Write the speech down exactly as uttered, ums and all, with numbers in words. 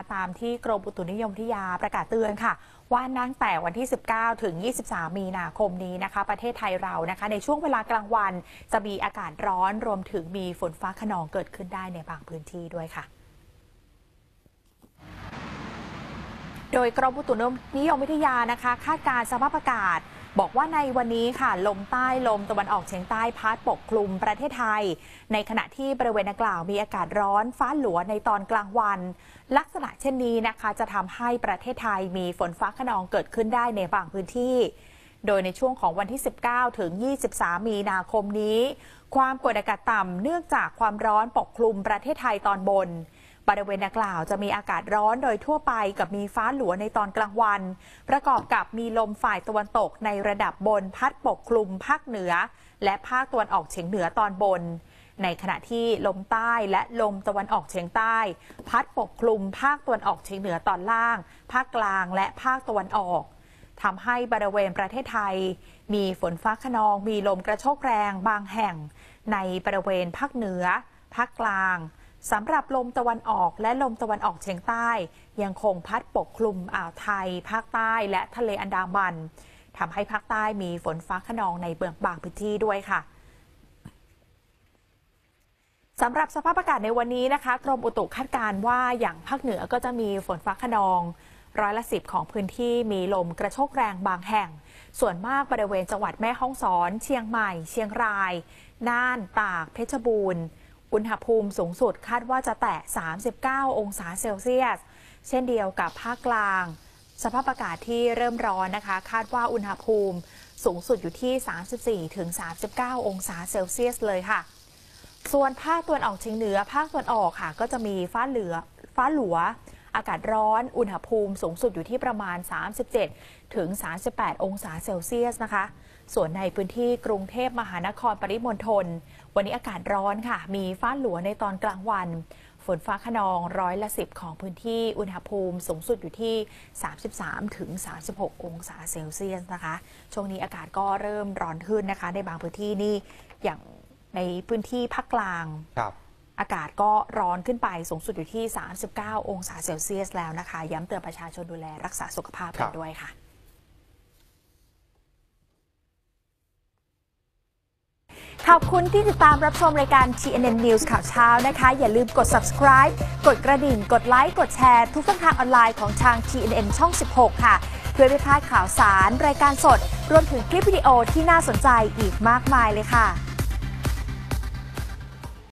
ตามที่กรมอุตุนิยมวิทยาประกาศเตือนค่ะว่าตั้งแต่วันที่ สิบเก้า ถึง ยี่สิบสาม มีนาคมนี้นะคะประเทศไทยเรานะคะในช่วงเวลากลางวันจะมีอากาศร้อนรวมถึงมีฝนฟ้าคะนองเกิดขึ้นได้ในบางพื้นที่ด้วยค่ะโดยกรมอุตุนิยมวิทยานะคะคาดการณ์สภาพอากาศบอกว่าในวันนี้ค่ะลมใต้ลมตะวันออกเฉียงใต้พัดปกคลุมประเทศไทยในขณะที่บริเวณดังกล่าวมีอากาศร้อนฟ้าหลัวในตอนกลางวันลักษณะเช่นนี้นะคะจะทำให้ประเทศไทยมีฝนฟ้าคะนองเกิดขึ้นได้ในบางพื้นที่โดยในช่วงของวันที่ สิบเก้า ถึง ยี่สิบสาม มีนาคมนี้ความกดอากาศต่ำเนื่องจากความร้อนปกคลุมประเทศไทยตอนบนบริเวณดังกล่าวจะมีอากาศร้อนโดยทั่วไปกับมีฟ้าหลัวในตอนกลางวันประกอบกับมีลมฝ่ายตะวันตกในระดับบนพัดปกคลุมภาคเหนือและภาคตะวันออกเฉียงเหนือตอนบนในขณะที่ลมใต้และลมตะวันออกเฉียงใต้พัดปกคลุมภาคตะวันออกเฉียงเหนือตอนล่างภาคกลางและภาคตะวันออกทำให้บริเวณประเทศไทยมีฝนฟ้าคะนองมีลมกระโชกแรงบางแห่งในบริเวณภาคเหนือภาคกลางสำหรับลมตะวันออกและลมตะวันออกเฉียงใต้ยังคงพัดปกคลุมอ่าวไทยภาคใต้และทะเลอันดามันทำให้ภาคใต้มีฝนฟ้าคะนองในเบื้องบางพื้นที่ด้วยค่ะสำหรับสภาพอากาศในวันนี้นะคะกรมอุตุคาดการณ์ว่าอย่างภาคเหนือก็จะมีฝนฟ้าคะนองร้อยละสิบของพื้นที่มีลมกระโชกแรงบางแห่งส่วนมากบริเวณจังหวัดแม่ฮ่องสอนเชียงใหม่เชียงรายน่านตากเพชรบูรณ์อุณหภูมิสูงสุดคาดว่าจะแตะสามสิบเก้าองศาเซลเซียสเช่นเดียวกับภาคกลางสภาพอากาศที่เริ่มร้อนนะคะคาดว่าอุณหภูมิสูงสุดอยู่ที่ สามสิบสี่ถึงสามสิบเก้า องศาเซลเซียสเลยค่ะส่วนภาคตะวันออกเฉียงเหนือภาคตะวันออกค่ะก็จะมีฟ้าเหลือฟ้าหลัวอากาศร้อนอุณหภูมิสูงสุดอยู่ที่ประมาณ สามสิบเจ็ดถึงสามสิบแปด องศาเซลเซียสนะคะส่วนในพื้นที่กรุงเทพมหานครปริมณฑลวันนี้อากาศร้อนค่ะมีฟ้าหลัวในตอนกลางวันฝนฟ้าคะนองร้อยละสิบของพื้นที่อุณหภูมิสูงสุดอยู่ที่ สามสิบสามถึงสามสิบหก องศาเซลเซียสนะคะช่วงนี้อากาศก็เริ่มร้อนขึ้นนะคะในบางพื้นที่นี่อย่างในพื้นที่ภาคกลางอากาศก็ร้อนขึ้นไปสูงสุดอยู่ที่ สามสิบเก้า องศาเซลเซียสแล้วนะคะย้ำเตือนประชาชนดูแลรักษาสุขภาพกันด้วยค่ะขอบคุณที่ติดตามรับชมรายการ ที เอ็น เอ็น News ข่าวเช้านะคะอย่าลืมกด Subscribe กดกระดิ่งกดไลค์กดแชร์ทุกช่องทางออนไลน์ของทาง ที เอ็น เอ็น ช่อง สิบหก ค่ะเพื่อไม่พลาดข่าวสารรายการสดรวมถึงคลิปวิดีโอที่น่าสนใจอีกมากมายเลยค่ะ